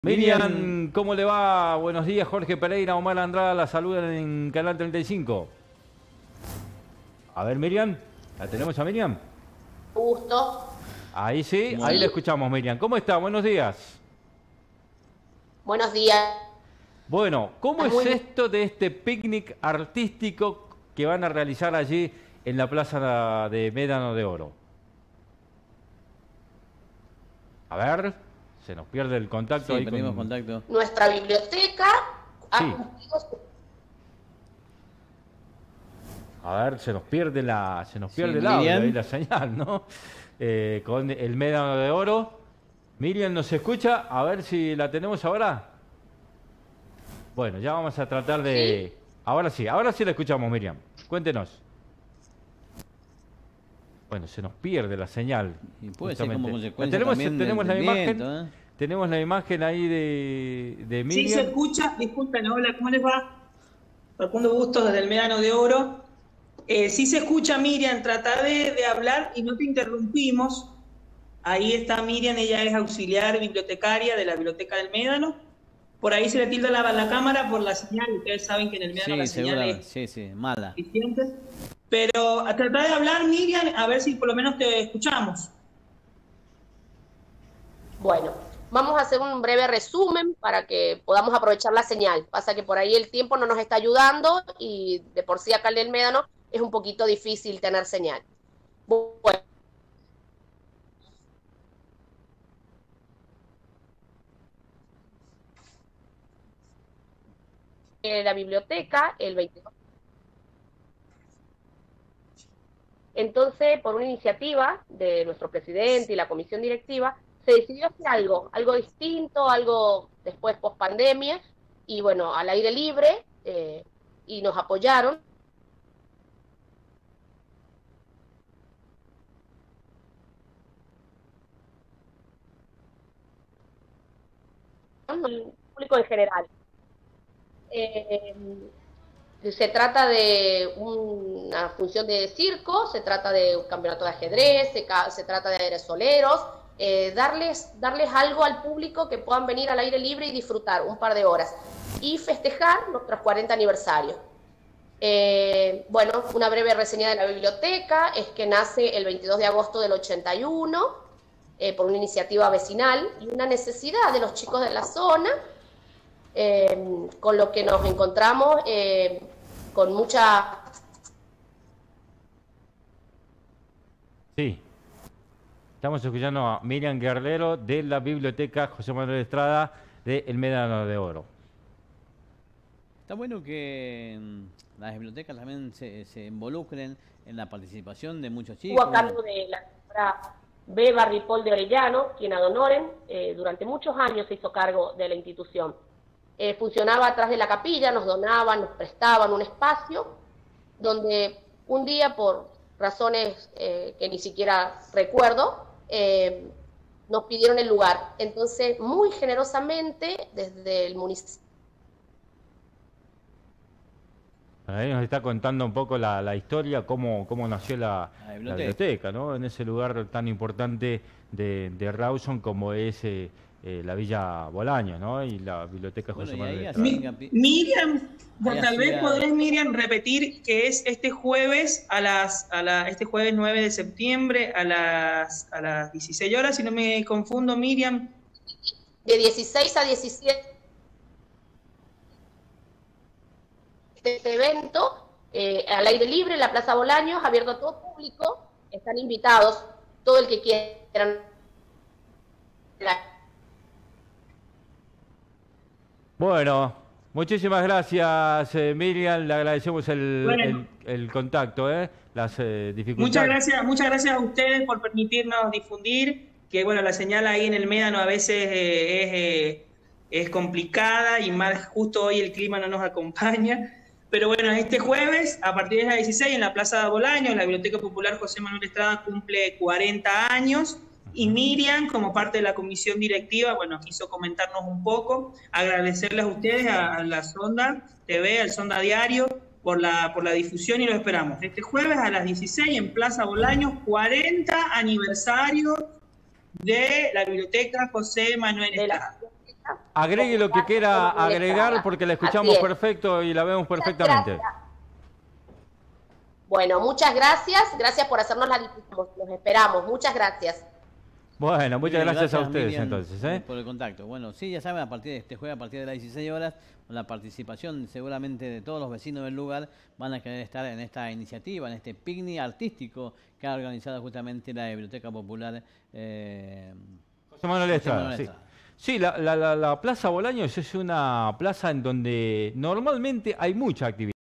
Miriam, Miriam, ¿cómo le va? Buenos días, Jorge Pereira, Omar Andrada, la saludan en Canal 35. A ver, Miriam, ¿la tenemos a Miriam? Gusto. Ahí sí, ahí la Sí, escuchamos, Miriam. ¿Cómo está? Buenos días. buenos días. Bueno, ¿cómo es Muy bien. esto de este picnic artístico que van a realizar allí en la Plaza de Médano de Oro? A ver, se nos pierde el contacto sí, ahí perdimos con... contacto. Nuestra biblioteca ha Sí, cumplido a ver, se nos Sí, pierde el audio ahí Miriam. la señal, ¿no? Con el Médano de Oro. Miriam nos escucha, a ver si la tenemos ahora. Bueno, ya vamos a tratar sí. de... ahora sí la escuchamos, Miriam. Cuéntenos. Bueno, se nos pierde la señal, Y puede ser como justamente. consecuencia Tenemos, también tenemos del la imagen, viento, ¿eh? tenemos la imagen ahí de Sí, se Miriam. escucha. Disculpen, hola, ¿cómo les va? Facundo Bustos desde el Médano de Oro. Sí se escucha, Miriam, trata de hablar y no te interrumpimos. Ahí está Miriam, ella es auxiliar bibliotecaria de la Biblioteca del Médano. Por ahí se le tilda la cámara por la señal. Ustedes saben que en el Médano la Sí, señal seguramente, es sí, sí, mala. deficiente. Pero a tratar de hablar, Miriam, a ver si por lo menos te escuchamos. Bueno, vamos a hacer un breve resumen para que podamos aprovechar la señal. Pasa que por ahí el tiempo no nos está ayudando y de por sí acá en el Médano es un poquito difícil tener señal. Bueno, la biblioteca, el 22. Entonces, por una iniciativa de nuestro presidente y la comisión directiva, se decidió hacer algo distinto, algo después post pandemia, y bueno, al aire libre, y nos apoyaron. El público en general. Eh, Se trata de una función de circo, se trata de un campeonato de ajedrez, se trata de aerosoleros, darles algo al público que puedan venir al aire libre y disfrutar un par de horas y festejar nuestros 40 aniversarios. Bueno, una breve reseña de la biblioteca es que nace el 22 de agosto del 81 por una iniciativa vecinal y una necesidad de los chicos de la zona, con lo que nos encontramos con mucha... Sí, estamos escuchando a Miriam Guerrero de la Biblioteca José Manuel Estrada de El Médano de Oro. Está bueno que las bibliotecas también se involucren en la participación de muchos Estuvo a chicos. cargo de la señora Beba Ripoll de Orellano, quien ad honorem durante muchos años se hizo cargo de la institución. Funcionaba atrás de la capilla, nos donaban, nos prestaban un espacio donde un día, por razones que ni siquiera recuerdo, nos pidieron el lugar. Entonces, muy generosamente, desde el municipio... Ahí nos está contando un poco la historia, cómo nació La la biblioteca. biblioteca, ¿no? En ese lugar tan importante de Rawson como es la Villa Bolaños, ¿no? Y la Biblioteca Bueno, José y Manuel ahí Estrada. Miriam, ahí tal vez hacía, podés, Miriam, repetir que es este jueves este jueves 9 de septiembre a las 16 horas, si no me confundo, Miriam. De 16 a 17 este evento, al aire libre, en la Plaza Bolaños, abierto a todo público, están invitados, todo el que quieran. Bueno, muchísimas gracias, Miriam. Le agradecemos Bueno, el contacto, ¿eh? Las muchas dificultades. gracias, muchas gracias a ustedes por permitirnos difundir, que bueno, la señal ahí en el Médano a veces es complicada y más justo hoy el clima no nos acompaña. Pero bueno, este jueves, a partir de las 16 en la Plaza de Bolaños, la Biblioteca Popular José Manuel Estrada cumple 40 años y Ujú. Miriam, como parte de la comisión directiva, bueno, quiso comentarnos un poco, agradecerles a ustedes, a la Sonda TV, al Sonda Diario, por la difusión y lo esperamos. Este jueves a las 16 en Plaza Bolaños, 40 aniversario de la Biblioteca José Manuel De la Estrada. Agregue lo que quiera agregar porque la escuchamos perfecto y la vemos perfectamente. Bueno, muchas gracias. Gracias por hacernos la difusión. Los esperamos. Muchas gracias. Bueno, muchas gracias a ustedes Miriam, entonces. por el contacto. Bueno, sí, ya saben, a partir de este jueves, a partir de las 16 horas, con la participación seguramente de todos los vecinos del lugar, van a querer estar en esta iniciativa, en este picnic artístico que ha organizado justamente la Biblioteca Popular José Manuel Estrada. Sí, sí, la Plaza Bolaños es una plaza en donde normalmente hay mucha actividad.